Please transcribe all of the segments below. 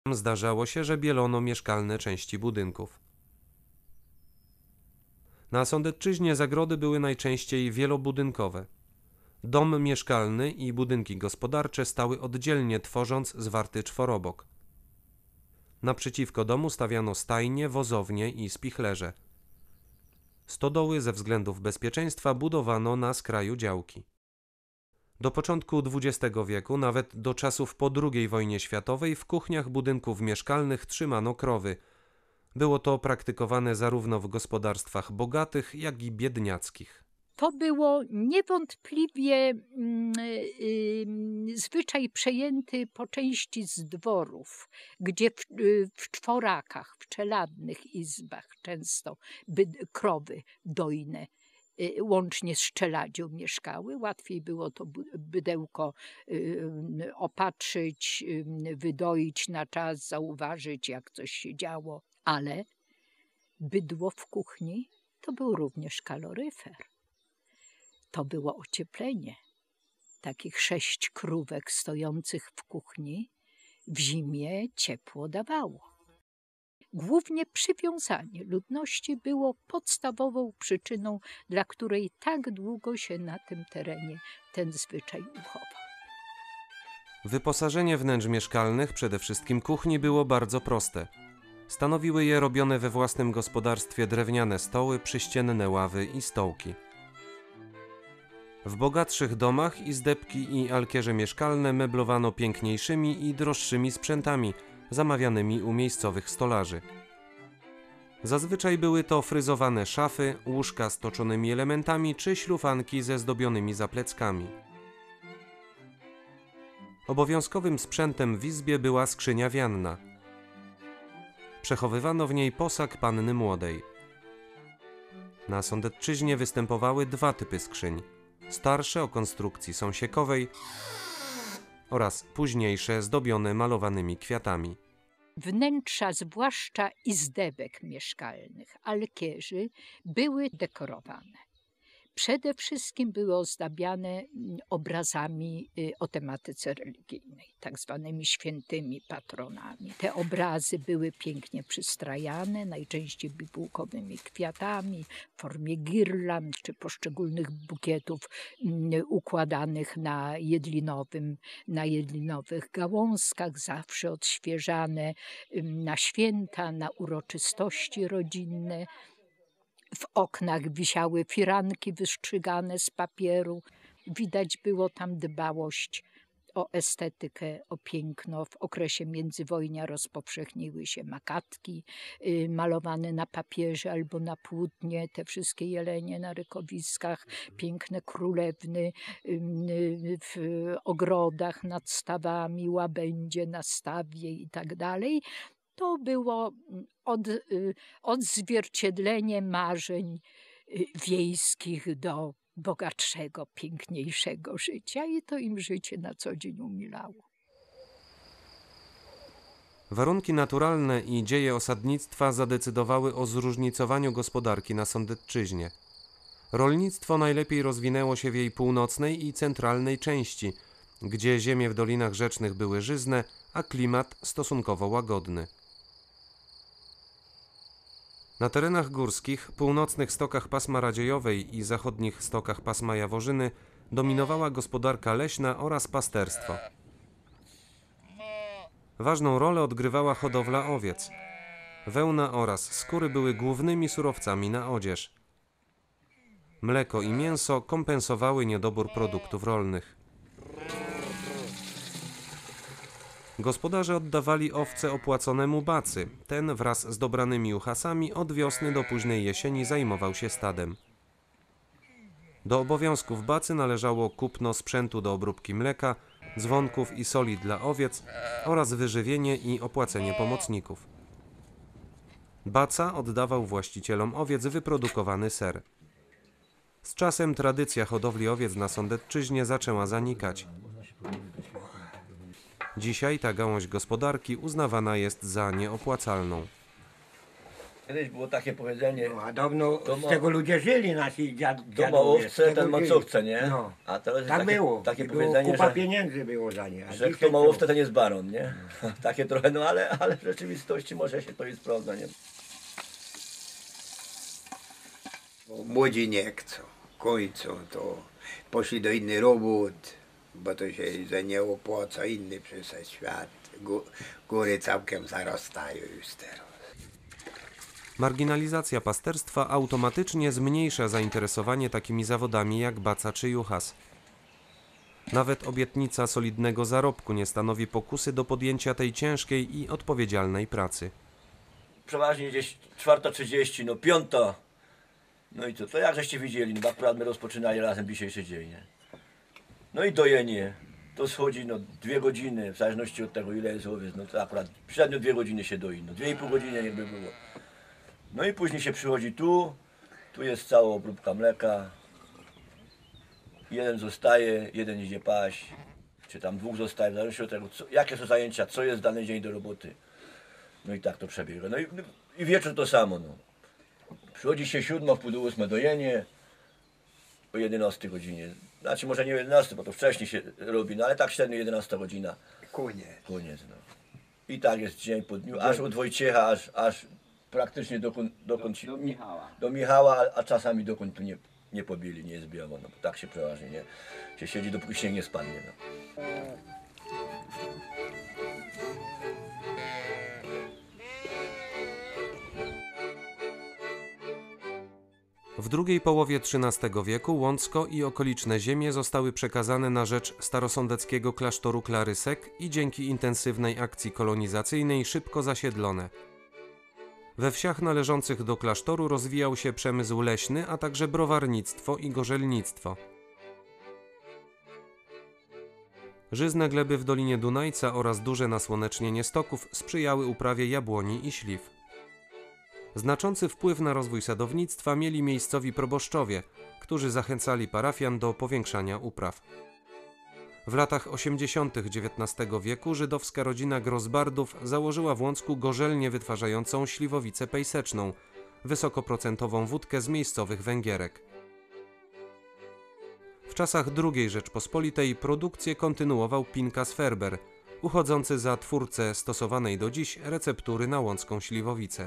Zdarzało się, że bielono mieszkalne części budynków. Na Sądecczyźnie zagrody były najczęściej wielobudynkowe. Dom mieszkalny i budynki gospodarcze stały oddzielnie, tworząc zwarty czworobok. Naprzeciwko domu stawiano stajnie, wozownie i spichlerze. Stodoły ze względów bezpieczeństwa budowano na skraju działki. Do początku XX wieku, nawet do czasów po II wojnie światowej, w kuchniach budynków mieszkalnych trzymano krowy. Było to praktykowane zarówno w gospodarstwach bogatych, jak i biedniackich. To było niewątpliwie zwyczaj przejęty po części z dworów, gdzie w czworakach, w czeladnych izbach często krowy dojne łącznie z czeladzią mieszkały. Łatwiej było to bydełko opatrzyć, wydoić na czas, zauważyć, jak coś się działo. Ale bydło w kuchni to był również kaloryfer. To było ocieplenie. Takich 6 krówek stojących w kuchni w zimie ciepło dawało. Głównie przywiązanie ludności było podstawową przyczyną, dla której tak długo się na tym terenie ten zwyczaj uchował. Wyposażenie wnętrz mieszkalnych, przede wszystkim kuchni, było bardzo proste. Stanowiły je robione we własnym gospodarstwie drewniane stoły, przyścienne ławy i stołki. W bogatszych domach izdebki i alkierze mieszkalne meblowano piękniejszymi i droższymi sprzętami, zamawianymi u miejscowych stolarzy. Zazwyczaj były to fryzowane szafy, łóżka z toczonymi elementami czy ślufanki ze zdobionymi zapleckami. Obowiązkowym sprzętem w izbie była skrzynia wianna. Przechowywano w niej posag panny młodej. Na Sądecczyźnie występowały 2 typy skrzyń. Starsze o konstrukcji sąsiekowej oraz późniejsze zdobione malowanymi kwiatami. Wnętrza, zwłaszcza izdebek mieszkalnych, alkierzy, były dekorowane. Przede wszystkim były ozdabiane obrazami o tematyce religijnej, tak zwanymi świętymi patronami. Te obrazy były pięknie przystrajane, najczęściej bibułkowymi kwiatami, w formie girland czy poszczególnych bukietów układanych na jedlinowych gałązkach, zawsze odświeżane na święta, na uroczystości rodzinne. W oknach wisiały firanki wystrzygane z papieru. Widać było tam dbałość o estetykę, o piękno. W okresie międzywojnia rozpowszechniły się makatki malowane na papierze albo na płótnie. Te wszystkie jelenie na rykowiskach, piękne królewny w ogrodach, nad stawami, łabędzie na stawie i tak dalej. To było odzwierciedlenie marzeń wiejskich do bogatszego, piękniejszego życia i to im życie na co dzień umilało. Warunki naturalne i dzieje osadnictwa zadecydowały o zróżnicowaniu gospodarki na Sądecczyźnie. Rolnictwo najlepiej rozwinęło się w jej północnej i centralnej części, gdzie ziemie w dolinach rzecznych były żyzne, a klimat stosunkowo łagodny. Na terenach górskich, północnych stokach pasma Radziejowej i zachodnich stokach pasma Jaworzyny dominowała gospodarka leśna oraz pasterstwo. Ważną rolę odgrywała hodowla owiec. Wełna oraz skóry były głównymi surowcami na odzież. Mleko i mięso kompensowały niedobór produktów rolnych. Gospodarze oddawali owce opłaconemu bacy. Ten wraz z dobranymi uchasami od wiosny do późnej jesieni zajmował się stadem. Do obowiązków bacy należało kupno sprzętu do obróbki mleka, dzwonków i soli dla owiec oraz wyżywienie i opłacenie pomocników. Baca oddawał właścicielom owiec wyprodukowany ser. Z czasem tradycja hodowli owiec na Sądecczyźnie zaczęła zanikać. Dzisiaj ta gałąź gospodarki uznawana jest za nieopłacalną. Kiedyś było takie powiedzenie, No, a dawno To z ma- tego ludzie żyli, nasi kto ma dziadowie. z owce, tego ten ma żyli. co chce, nie? No. A teraz jest Tak takie, było. takie I było powiedzenie, kupa że, pieniędzy było za nie. A że dzisiaj kto ma to- owce, ten jest baron, nie? Takie trochę, no ale w rzeczywistości może się to i sprawdza, nie? Młodzi nie chcą, kończą to, poszli do innych robót, bo to się że nie opłaca, inny przez świat, góry całkiem zarastają już teraz. Marginalizacja pasterstwa automatycznie zmniejsza zainteresowanie takimi zawodami jak baca czy juchas. Nawet obietnica solidnego zarobku nie stanowi pokusy do podjęcia tej ciężkiej i odpowiedzialnej pracy. Przeważnie gdzieś 4:30, no 5. No i co, to jak żeście widzieli, no bo akurat my rozpoczynali razem dzisiejszy dzień, nie? No i dojenie, to schodzi no 2 godziny, w zależności od tego ile jest owiec, no to akurat średnio 2 godziny się doi, no 2,5 godziny jakby było. No i później się przychodzi tu jest cała obróbka mleka, jeden zostaje, jeden idzie paść, czy tam 2 zostaje, w zależności od tego jakie są zajęcia, co jest dany dzień do roboty. No i tak to przebiega, no i wieczór to samo, no. Przychodzi się 7, wpół do 8 dojenie, o 11 godzinie. Znaczy może nie o 11, bo to wcześniej się robi, no ale tak średnio 11 godzina. Koniec. Koniec, no. I tak jest dzień po dniu, aż od Wojciecha, aż praktycznie dokąd się, do Michała, a czasami dokąd tu nie pobili, nie jest biało, no bo tak się przeważnie, nie? Się siedzi, dopóki śnieg nie spadnie, no. W drugiej połowie XIII wieku Łącko i okoliczne ziemie zostały przekazane na rzecz starosądeckiego klasztoru Klarysek i dzięki intensywnej akcji kolonizacyjnej szybko zasiedlone. We wsiach należących do klasztoru rozwijał się przemysł leśny, a także browarnictwo i gorzelnictwo. Żyzne gleby w Dolinie Dunajca oraz duże nasłonecznienie stoków sprzyjały uprawie jabłoni i śliw. Znaczący wpływ na rozwój sadownictwa mieli miejscowi proboszczowie, którzy zachęcali parafian do powiększania upraw. W latach 80. XIX wieku żydowska rodzina Grosbardów założyła w Łącku gorzelnię wytwarzającą śliwowicę pejseczną, wysokoprocentową wódkę z miejscowych Węgierek. W czasach II Rzeczpospolitej produkcję kontynuował Pinkas Ferber, uchodzący za twórcę stosowanej do dziś receptury na łącką śliwowicę.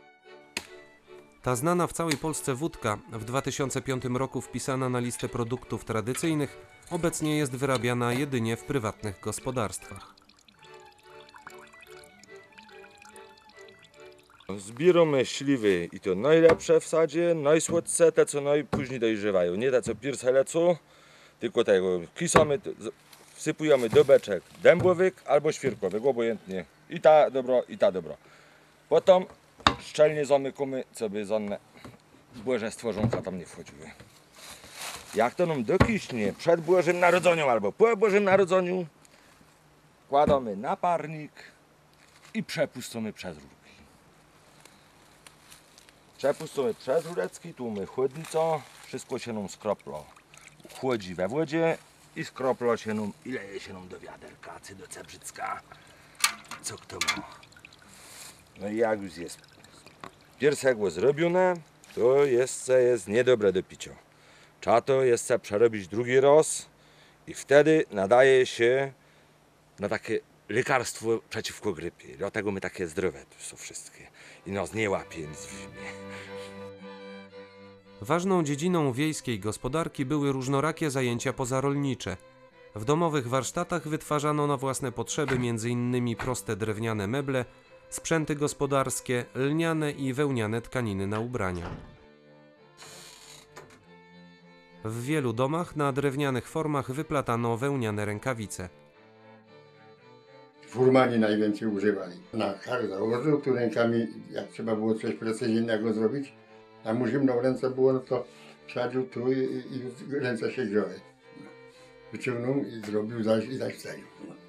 Ta znana w całej Polsce wódka, w 2005 roku wpisana na listę produktów tradycyjnych, obecnie jest wyrabiana jedynie w prywatnych gospodarstwach. Zbieramy śliwy i to najlepsze w sadzie, najsłodsze, te co najpóźniej dojrzewają. Nie te co pierwsze lecą, tylko tego kisamy, wsypujemy do beczek dębowych albo świerkowych, obojętnie. I ta dobro, i ta dobro. Potem szczelnie zamykamy, co by żadne Boże stworzonka tam nie wchodziły. Jak to nam dokiśnie przed Bożym Narodzeniem albo po Bożym Narodzeniu, kładamy na parnik i przepuszczamy przez rurki. Przepuszczamy przez rureczki, tu mamy chłodnicę, wszystko się nam skroplo. Chłodzi we wodzie i skroplo się nam i leje się nam do wiaderka, czy do cebrzycka, co kto ma. No i jak już jest pierwszego zrobione, to jest niedobre do picia. Trzeba to jeszcze przerobić drugi raz i wtedy nadaje się na takie lekarstwo przeciwko grypie. Dlatego my takie zdrowe tu są wszystkie i nas nie łapie nic w zimie. Ważną dziedziną wiejskiej gospodarki były różnorakie zajęcia pozarolnicze. W domowych warsztatach wytwarzano na własne potrzeby m.in. proste drewniane meble, sprzęty gospodarskie, lniane i wełniane tkaniny na ubrania. W wielu domach na drewnianych formach wyplatano wełniane rękawice. Furmani najwięcej używali. Na kar założył, tu rękami, jak trzeba było coś precyzyjnego zrobić, a mu zimno w ręce było, no to wsadził tu i ręce się grzały. Wyciągnął i zrobił zaś i zaś wsadził.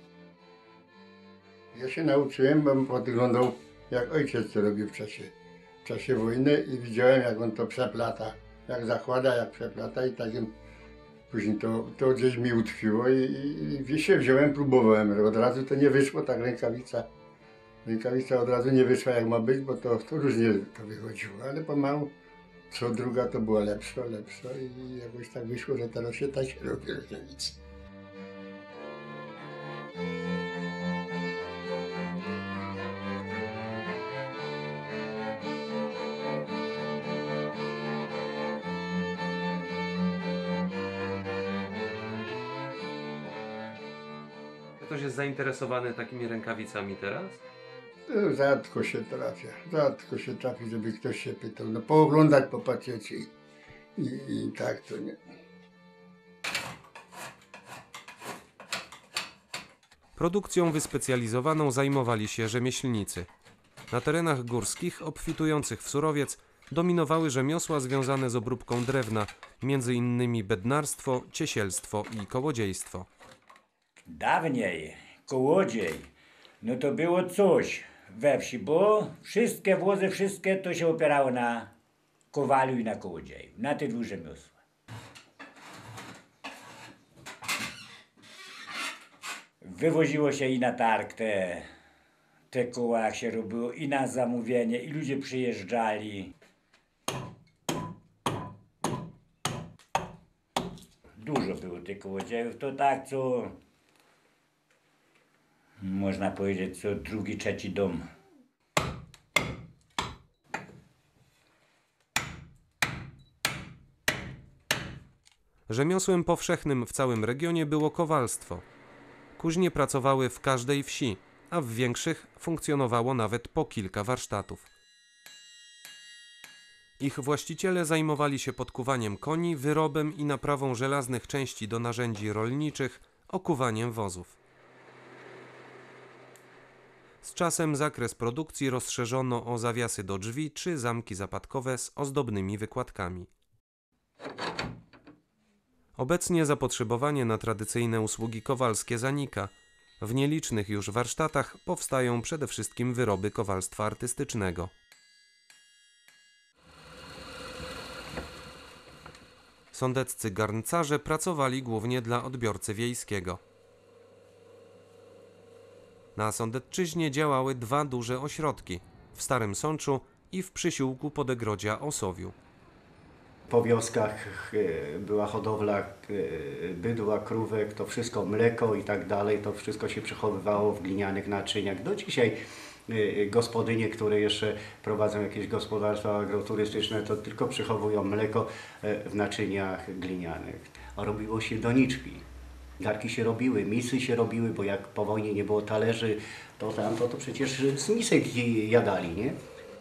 Ja się nauczyłem, bo podglądał jak ojciec to robił w czasie wojny i widziałem jak on to przeplata, jak zakłada, jak przeplata i takim później to gdzieś mi utkwiło i się wziąłem, próbowałem, ale od razu to nie wyszło, tak rękawica Rękawica od razu nie wyszła jak ma być, bo to różnie to wychodziło, ale pomału co druga to była lepsza i jakoś tak wyszło, że teraz się tak robi rękawice. Ktoś jest zainteresowany takimi rękawicami teraz? No, rzadko się trafi, żeby ktoś się pytał. No pooglądać, popatrzeć i tak to nie. Produkcją wyspecjalizowaną zajmowali się rzemieślnicy. Na terenach górskich, obfitujących w surowiec, dominowały rzemiosła związane z obróbką drewna, między innymi bednarstwo, ciesielstwo i kołodziejstwo. Dawniej kołodziej, no to było coś we wsi, bo wszystkie wozy, wszystkie to się opierało na kowaliu i na kołodzieju, na te dwa rzemiosła. Wywoziło się i na targ te koła, jak się robiło, i na zamówienie, i ludzie przyjeżdżali. Dużo było tych kołodziejów, to tak co, można powiedzieć, co drugi, trzeci dom. Rzemiosłem powszechnym w całym regionie było kowalstwo. Kuźnie pracowały w każdej wsi, a w większych funkcjonowało nawet po kilka warsztatów. Ich właściciele zajmowali się podkuwaniem koni, wyrobem i naprawą żelaznych części do narzędzi rolniczych, okuwaniem wozów. Z czasem zakres produkcji rozszerzono o zawiasy do drzwi czy zamki zapadkowe z ozdobnymi wykładkami. Obecnie zapotrzebowanie na tradycyjne usługi kowalskie zanika. W nielicznych już warsztatach powstają przede wszystkim wyroby kowalstwa artystycznego. Sądeccy garncarze pracowali głównie dla odbiorcy wiejskiego. Na Sądecczyźnie działały dwa duże ośrodki – w Starym Sączu i w przysiłku Podegrodzia Osowiu. Po wioskach była hodowla bydła, krówek, to wszystko, mleko i tak dalej, to wszystko się przechowywało w glinianych naczyniach. Do dzisiaj gospodynie, które jeszcze prowadzą jakieś gospodarstwa agroturystyczne, to tylko przechowują mleko w naczyniach glinianych. A robiło się doniczki. Garki się robiły, misy się robiły, bo jak po wojnie nie było talerzy, to tamto to przecież z misek jadali, nie?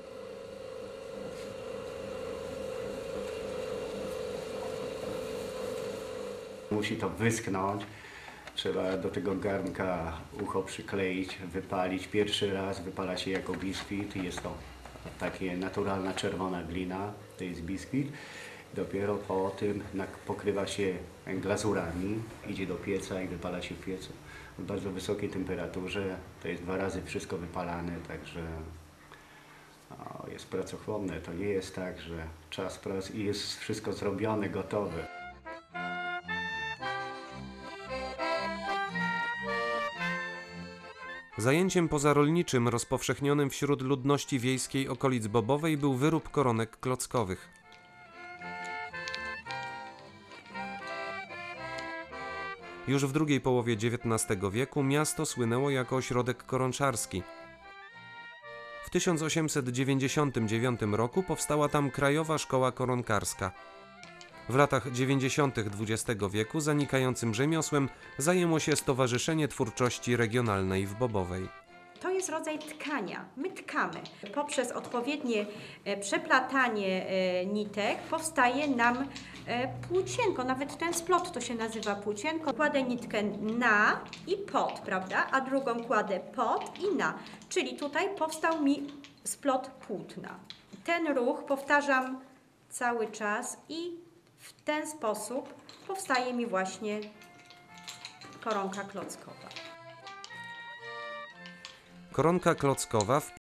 Musi to wyschnąć, trzeba do tego garnka ucho przykleić, wypalić. Pierwszy raz wypala się jako biskwit, jest to taka naturalna czerwona glina, to jest biskwit. Dopiero po tym pokrywa się glazurami, idzie do pieca i wypala się w piecu. W bardzo wysokiej temperaturze, to jest 2 razy wszystko wypalane, także jest pracochłonne. To nie jest tak, że czas pracy i jest wszystko zrobione, gotowe. Zajęciem pozarolniczym rozpowszechnionym wśród ludności wiejskiej okolic Bobowej był wyrób koronek klockowych. Już w drugiej połowie XIX wieku miasto słynęło jako ośrodek koronczarski. W 1899 roku powstała tam Krajowa Szkoła Koronkarska. W latach 90. XX wieku zanikającym rzemiosłem zajęło się Stowarzyszenie Twórczości Regionalnej w Bobowej. To jest rodzaj tkania. My tkamy. Poprzez odpowiednie przeplatanie nitek powstaje nam płócienko. Nawet ten splot to się nazywa płócienko. Kładę nitkę na i pod, prawda? A drugą kładę pod i na. Czyli tutaj powstał mi splot płótna. Ten ruch powtarzam cały czas i w ten sposób powstaje mi właśnie koronka klockowa. Koronka klockowa